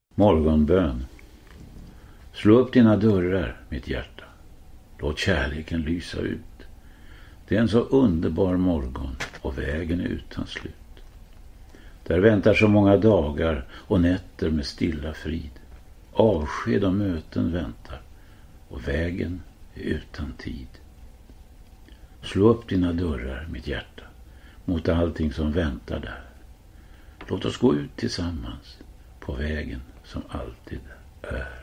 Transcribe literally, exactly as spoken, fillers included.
Morgonbön. Slå upp dina dörrar, mitt hjärta. Låt kärleken lysa ut. Det är en så underbar morgon och vägen är utan slut. Där väntar så många dagar och nätter med stilla frid. Avsked och möten väntar och vägen är utan tid. Slå upp dina dörrar, mitt hjärta, mot allting som väntar där. Låt oss gå ut tillsammans på vägen som alltid är.